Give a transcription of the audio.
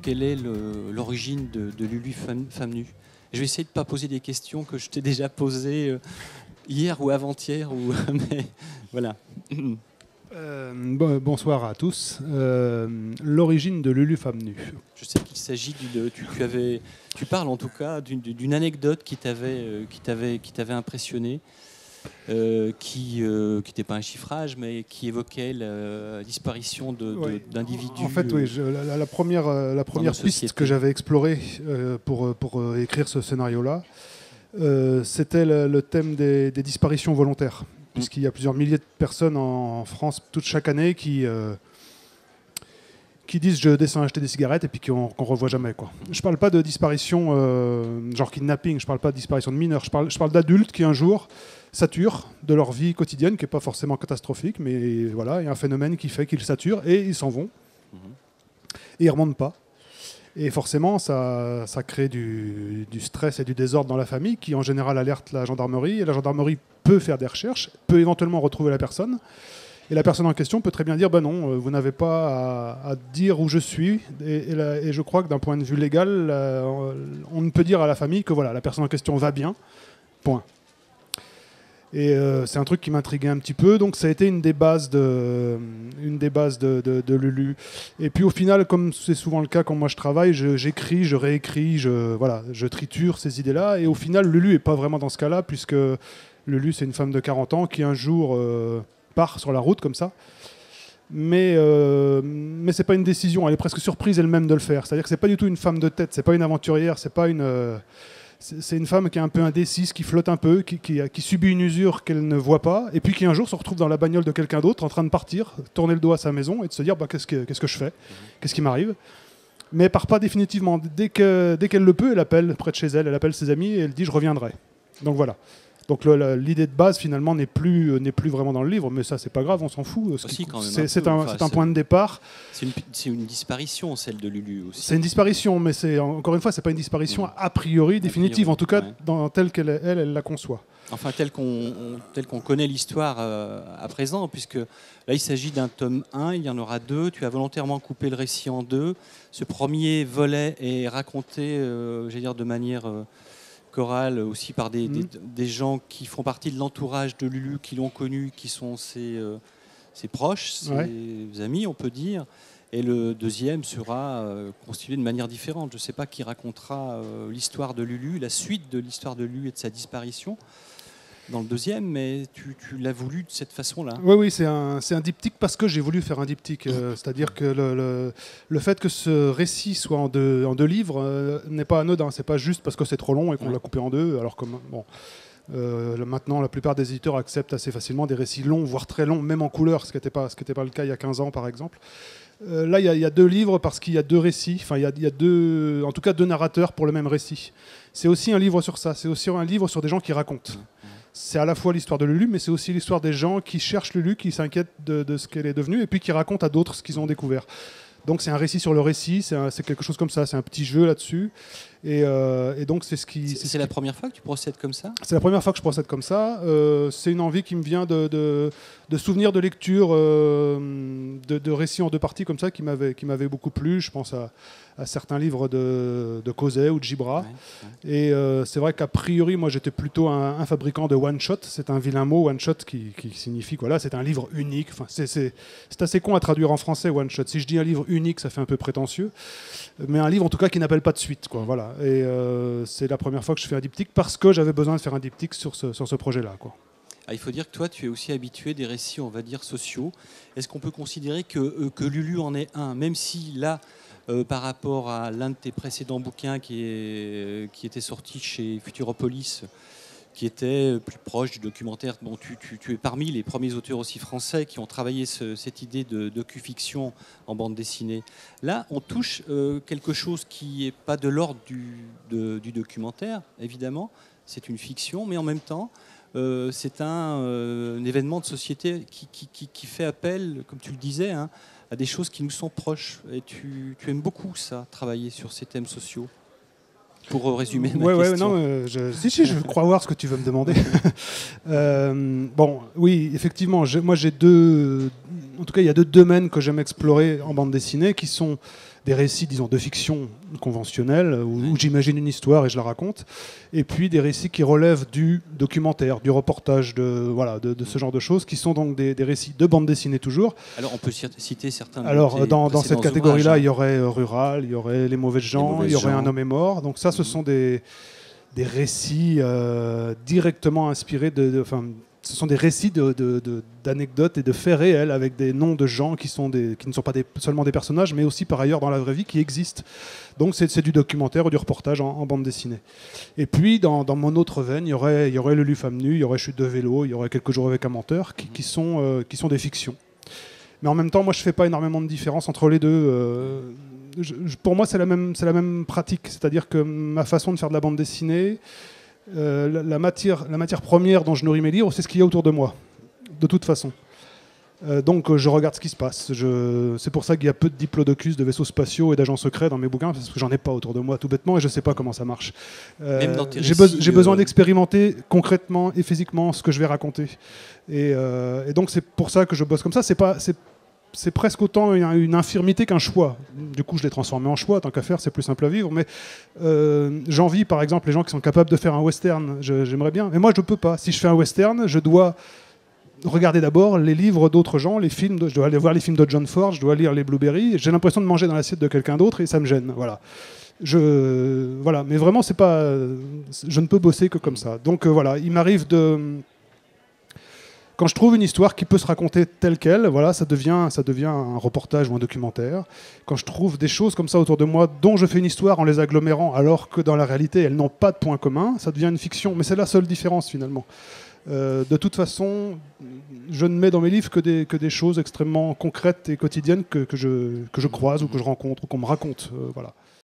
quelle est l'origine de Lulu Femme Nue. Je vais essayer de ne pas poser des questions que je t'ai déjà posées hier ou avant-hier, mais voilà. Bonsoir à tous. L'origine de Lulu Femme Nue. Je sais qu'il s'agit tu parles en tout cas d'une anecdote qui t'avait impressionné, qui n'était pas un chiffrage, mais qui évoquait la disparition d'individus. En fait, oui, la première piste que j'avais explorée pour écrire ce scénario-là, c'était le thème des disparitions volontaires. Puisqu'il y a plusieurs milliers de personnes en France chaque année qui disent je descends acheter des cigarettes et puis qu'on revoit jamais, quoi. Je parle pas de disparition genre kidnapping, je parle pas de disparition de mineurs, je parle d'adultes qui un jour saturent de leur vie quotidienne, qui n'est pas forcément catastrophique, mais voilà, il y a un phénomène qui fait qu'ils saturent et ils s'en vont. Et ils remontent pas. Et forcément, ça crée du stress et du désordre dans la famille qui, en général, alerte la gendarmerie. Et la gendarmerie peut faire des recherches, peut éventuellement retrouver la personne. Et la personne en question peut très bien dire « Ben non, vous n'avez pas à dire où je suis ». Et je crois que d'un point de vue légal, on ne peut dire à la famille que voilà, la personne en question va bien, point. Et c'est un truc qui m'intriguait un petit peu, donc ça a été une des bases de Lulu. Et puis au final, comme c'est souvent le cas quand moi je travaille, j'écris, je réécris, je triture ces idées-là. Et au final, Lulu n'est pas vraiment dans ce cas-là, puisque Lulu, c'est une femme de 40 ans qui un jour part sur la route comme ça. Mais c'est pas une décision, elle est presque surprise elle-même de le faire. C'est-à-dire que c'est pas du tout une femme de tête, c'est pas une aventurière, c'est pas une... C'est une femme qui est un peu indécise, qui flotte un peu, qui subit une usure qu'elle ne voit pas, et puis qui un jour se retrouve dans la bagnole de quelqu'un d'autre, en train de partir, tourner le dos à sa maison et de se dire bah, qu'est-ce que je fais, qu'est-ce qui m'arrive. Mais elle part pas définitivement. Dès qu'elle le peut, elle appelle près de chez elle, elle appelle ses amis et elle dit je reviendrai. Donc voilà. Donc l'idée de base finalement n'est plus vraiment dans le livre, mais ça c'est pas grave, on s'en fout. C'est un point de départ. C'est une disparition, celle de Lulu aussi. C'est une disparition, mais encore une fois, c'est pas une disparition a priori définitive, en tout cas telle qu'elle la conçoit. Enfin, tel qu'on connaît l'histoire à présent, puisque là il s'agit d'un tome 1, il y en aura 2. Tu as volontairement coupé le récit en 2. Ce premier volet est raconté, j'allais dire de manière chorale aussi par des gens qui font partie de l'entourage de Lulu, qui l'ont connu, qui sont ses proches, ses amis, on peut dire. Et le deuxième sera constitué de manière différente. Je ne sais pas qui racontera l'histoire de Lulu, la suite de l'histoire de Lulu et de sa disparition dans le deuxième, mais tu l'as voulu de cette façon-là. Oui, c'est un diptyque parce que j'ai voulu faire un diptyque. C'est-à-dire que le fait que ce récit soit en deux livres n'est pas anodin. C'est pas juste parce que c'est trop long et qu'on l'a coupé en deux. Alors que maintenant, la plupart des éditeurs acceptent assez facilement des récits longs, voire très longs, même en couleur, ce qui n'était pas le cas il y a 15 ans, par exemple. Là, il y a 2 livres parce qu'il y a 2 récits. Enfin, il y a deux narrateurs pour le même récit. C'est aussi un livre sur ça. C'est aussi un livre sur des gens qui racontent. C'est à la fois l'histoire de Lulu, mais c'est aussi l'histoire des gens qui cherchent Lulu, qui s'inquiètent de ce qu'elle est devenue, et puis qui racontent à d'autres ce qu'ils ont découvert. Donc c'est un récit sur le récit, c'est quelque chose comme ça, c'est un petit jeu là-dessus. Et donc c'est ce qui... C'est la première fois que tu procèdes comme ça ? C'est la première fois que je procède comme ça. C'est une envie qui me vient de souvenirs de lecture, de récits en 2 parties comme ça, qui m'avaient beaucoup plu. Je pense à certains livres de Causet ou de Gibra. Et c'est vrai qu'a priori, moi j'étais plutôt un fabricant de one-shot. C'est un vilain mot, one-shot, qui signifie quoi là, c'est un livre unique. Enfin, c'est assez con à traduire en français, one-shot. Si je dis un livre unique, ça fait un peu prétentieux. Mais un livre en tout cas qui n'appelle pas de suite, quoi. Voilà. Et c'est la première fois que je fais un diptyque parce que j'avais besoin de faire un diptyque sur ce projet-là, quoi. Ah, il faut dire que toi, tu es aussi habitué des récits, on va dire, sociaux. Est-ce qu'on peut considérer que Lulu en est un, même si là, par rapport à l'un de tes précédents bouquins qui était sorti chez Futuropolis, qui était plus proche du documentaire. Bon, tu es parmi les premiers auteurs aussi français qui ont travaillé cette idée de docu-fiction en bande dessinée. Là, on touche quelque chose qui n'est pas de l'ordre du documentaire, évidemment. C'est une fiction, mais en même temps, c'est un événement de société qui fait appel, comme tu le disais, hein, à des choses qui nous sont proches. Et tu aimes beaucoup ça, travailler sur ces thèmes sociaux. Pour résumer ma question. Je crois voir ce que tu veux me demander. Bon, oui, effectivement, moi j'ai 2... En tout cas, il y a 2 domaines que j'aime explorer en bande dessinée qui sont des récits, disons, de fiction conventionnelle, où j'imagine une histoire et je la raconte, et puis des récits qui relèvent du documentaire, du reportage, de ce genre de choses, qui sont donc des récits de bande dessinée toujours. Alors on peut citer certains de Alors dans cette catégorie-là, ouvrages, il y aurait Rural, il y aurait Les Mauvaises Gens, il y aurait Un Homme est mort. Donc ça, ce sont des récits directement inspirés ce sont des récits d'anecdotes et de faits réels avec des noms de gens qui ne sont pas seulement des personnages, mais aussi par ailleurs dans la vraie vie qui existent. Donc c'est du documentaire ou du reportage en bande dessinée. Et puis dans mon autre veine, il y aurait Le Lu Femme Nue, il y aurait Chute de vélo, il y aurait Quelques jours avec un menteur, qui sont des fictions. Mais en même temps, moi je ne fais pas énormément de différence entre les deux. Pour moi, c'est la même pratique. C'est-à-dire que ma façon de faire de la bande dessinée, la matière première dont je nourris mes livres, c'est ce qu'il y a autour de moi, de toute façon. Donc je regarde ce qui se passe. C'est pour ça qu'il y a peu de diplodocus, de vaisseaux spatiaux et d'agents secrets dans mes bouquins, parce que j'en ai pas autour de moi, tout bêtement, et je sais pas comment ça marche. J'ai besoin d'expérimenter concrètement et physiquement ce que je vais raconter. Et donc c'est pour ça que je bosse comme ça. C'est presque autant une infirmité qu'un choix. Du coup, je l'ai transformé en choix, tant qu'à faire, c'est plus simple à vivre. Mais j'envie, par exemple, les gens qui sont capables de faire un western. J'aimerais bien. Mais moi, je ne peux pas. Si je fais un western, je dois regarder d'abord les livres d'autres gens, les films. Je dois aller voir les films de John Ford, je dois lire les Blueberry. J'ai l'impression de manger dans l'assiette de quelqu'un d'autre et ça me gêne. Voilà. Mais vraiment, c'est pas. Je ne peux bosser que comme ça. Donc voilà, il m'arrive de. Quand je trouve une histoire qui peut se raconter telle qu'elle, voilà, ça devient un reportage ou un documentaire. Quand je trouve des choses comme ça autour de moi, dont je fais une histoire en les agglomérant, alors que dans la réalité, elles n'ont pas de point commun, ça devient une fiction. Mais c'est la seule différence, finalement. De toute façon, je ne mets dans mes livres que des choses extrêmement concrètes et quotidiennes que je croise ou que je rencontre ou qu'on me raconte. Voilà.